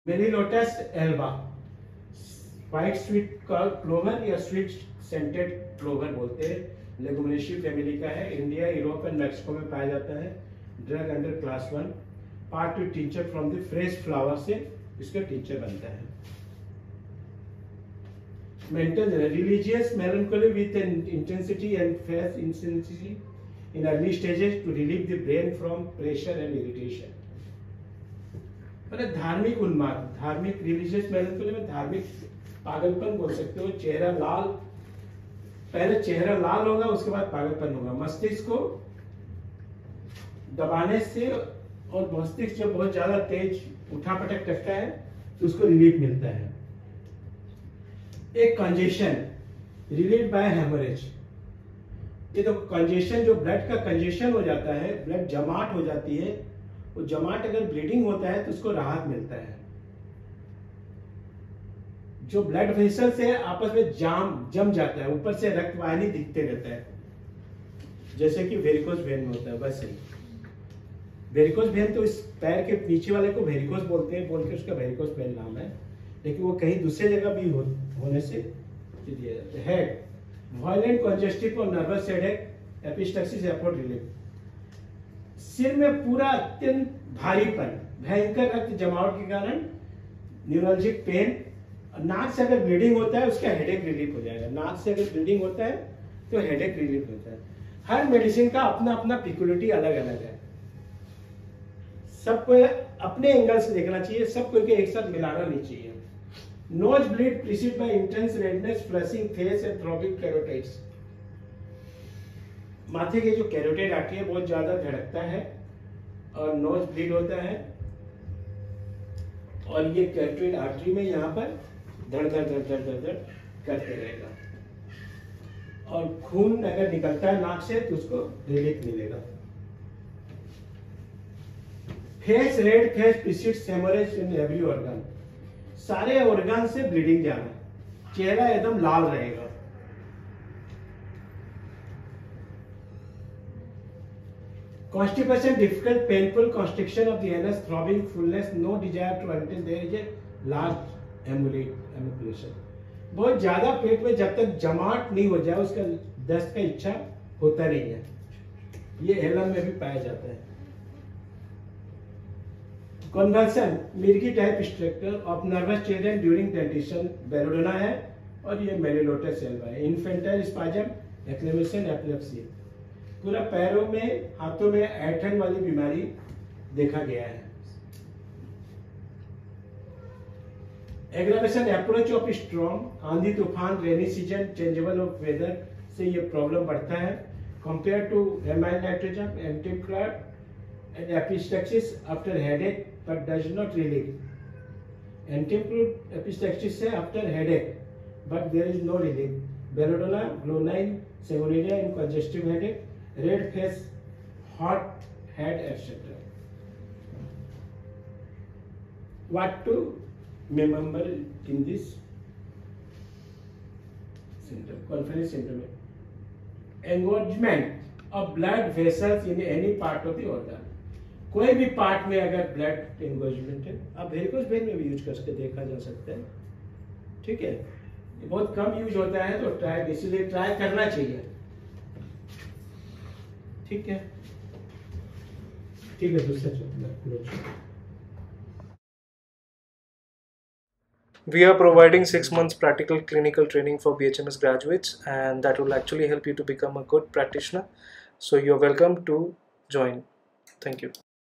मेलिलोटस alba, white sweet clover या sweet scented clover बोलते हैं। लेगुमिनेसी फैमिली का है। इंडिया, यूरोप एंड मैक्सिको में पाया जाता है। Drug under class 1। Part two tincture from the fresh flower से इसका टिंचर बनता है। Mental religious melancholy with an intensity and faith intensity in early stages to relieve the brain from pressure and irritation. मतलब धार्मिक उन्माद, धार्मिक religious मेलंकोली में धार्मिक पागलपन बोल सकते हो। चेहरा लाल, पहले चेहरा लाल होगा, उसके बाद पागलपन होगा। मस्तिष्क को दबाने से और मस्तिष्क जब बहुत ज्यादा तेज उठापटक करता है तो उसको रिलीफ मिलता है। एक कंजेशन रिलीव बाय हेमोरेज। ये तो कंजेशन, जो ब्लड का कंजेशन हो जाता है, ब्लड जमाट हो जाती है, वो जमाट अगर ब्लीडिंग होता है तो उसको राहत मिलता है। जो ब्लड वेसल से आपस में जम जाता है, ऊपर से रक्त वाहिनी दिखते रहता है, जैसे कि वेरिकोज वेन में होता है, वैसे ही। वेरिकोज वेन तो इस पैर के नीचे वाले को वेरिकोज बोलते हैं, बोल के उसका वेरिकोज वेन नाम है, लेकिन वो कहीं दूसरे जगह भी होने से दिया जाता है। हेड, वायलेंट कंजेस्टिव और nervous headache, epistaxis afford relief. सिर में पूरा अत्यंत भारीपन, भयंकर रक्त जमावट के कारण न्यूरोलजिक पेन। नाक से अगर ब्लीडिंग होता है उसका हेडेक रिलीफ हो जाएगा। नाक से अगर ब्लीडिंग होता है तो हेडेक रिलीफ होता है। हर मेडिसिन का अपना अपना पिक्युलिटी अलग अलग है। सबको अपने एंगल से देखना चाहिए, सबको एक साथ मिलाना नहीं चाहिए। Nose bleed preceded by intense redness, flushing face and throbbing carotids. माथे के जो कैरोटिड आर्टरी है बहुत ज्यादा धड़कता है और नोज ब्लीड होता है, और ये कैरोटिड आर्टरी में यहाँ पर धड़ धड़ धड़ धड़ धड़ धड़ करते रहेगा, और खून अगर निकलता है नाक से तो उसको रिलीफ मिलेगा। Face red, face precedes haemorrhage in every organ. सारे ऑर्गन से ब्लीडिंग जाना, चेहरा एकदम लाल रहेगा। Constipation, difficult, painful constriction of the anus, throbbing, fullness, no desire to until there is a large ejaculation. बहुत ज्यादा पेट में जब तक जमाट नहीं हो जाए उसका दस्त का इच्छा होता नहीं है। ये एलम में भी पाया जाता है। कन्वर्सन, मिर्गी type structure of nervous children during dentition, belladonna है, और ये मेलिलोटस एल्बा है। Infantile spasm, eclampsia, epilepsy. पूरा पैरों में, हाथों में ऐंठन वाली बीमारी देखा गया है। एग्रावेशन अप्रोच ऑफ स्ट्रॉम, आंधी तूफान, rainy season, changeable of weather से ये प्रॉब्लम बढ़ता है। Compare to amyl nitrogen, anticrat and epistaxis after headache but does not relieve. Anticrat epistaxis से after headache but there is no relief. Belladonna, glonoine, sanguinaria in congestive headache, red face, hot head, etc. What to remember in this symptom? Conference symptom: engorgement of blood vessels in any part of the organ. कोई भी part में अगर blood एंगोजमेंट है, आप varicose vein में भी use करके देखा जा सकता है। ठीक है, ये बहुत कम यूज होता है तो ट्राई, इसीलिए ट्राई करना चाहिए। ठीक है, दूसरा chapter. We are providing 6 months practical clinical training for BHMS graduates, and that will actually help you to become a good practitioner. So you're welcome to join. Thank you.